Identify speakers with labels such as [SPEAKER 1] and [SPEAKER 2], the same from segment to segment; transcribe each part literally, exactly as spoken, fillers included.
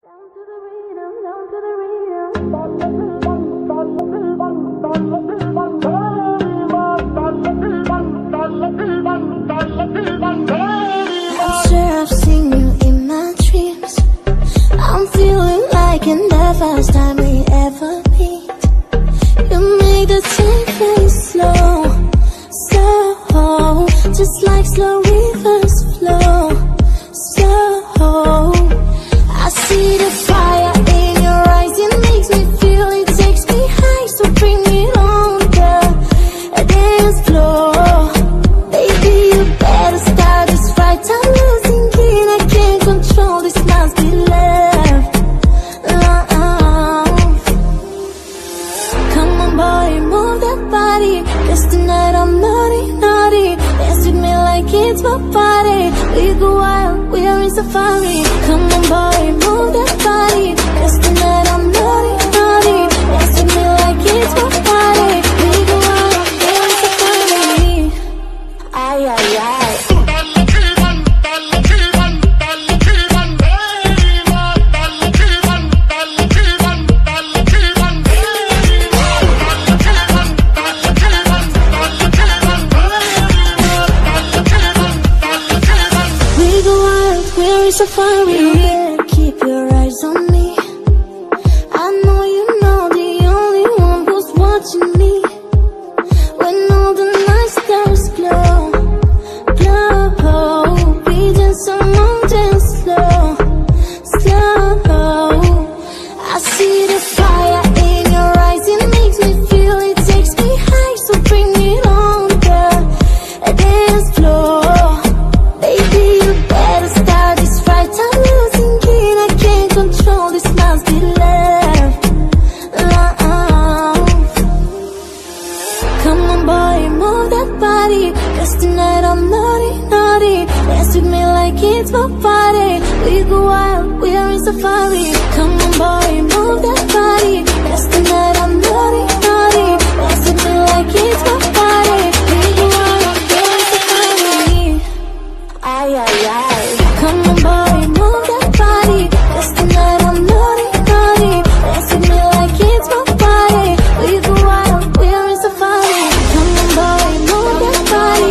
[SPEAKER 1] sure I've seen you in my dreams. I'm feeling like in the first time we ever meet. You make the time feel slow, slow, just like slow rivers flow, slow. I see the fire in your eyes, it makes me feel, it takes me high, so bring it on, girl, a dance floor. Baby, you better start this right, I'm losing it, I can't control, this must be love, love. Come on boy, move that body, 'cause tonight I'm naughty, naughty. Dance with me like it's my party. We go wild, we are in safari. Come on boy, move that body, 'cause tonight I'm naughty, naughty. Dance with me like it's my party. We go wild, we are in safari. Ay, ay, ay. Safari, you better keep your eyes on me. I know you know the only one who's watching me. When all the night stars glow, glow, we dance along, dance slow, slow. I see the fire in your eyes, it makes me feel, it takes me high, so bring it on, girl, a dance floor. Baby, you better start this right, I'm losing it, I can't control, this must be love, love. Come on boy, move that body, 'cause tonight I'm naughty, naughty. Dance with me like it's my party. We go wild, we are in safari. Come on boy, move that body, 'cause tonight I'm naughty, naughty. Dance with me like it's my party. We go wild, we are in safari. Ay, ay, ay. Come on boy, move that body, 'cause tonight I'm naughty, naughty. Dance with me like it's my party. We go wild, we are in safari. Come on boy, move that body.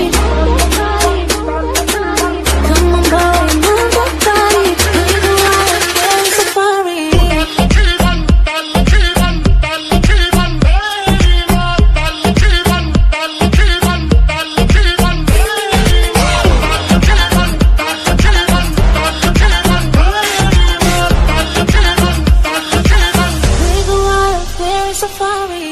[SPEAKER 1] Come on boy, move that body. We go wild, we are in safari. We go wild, we're in safari.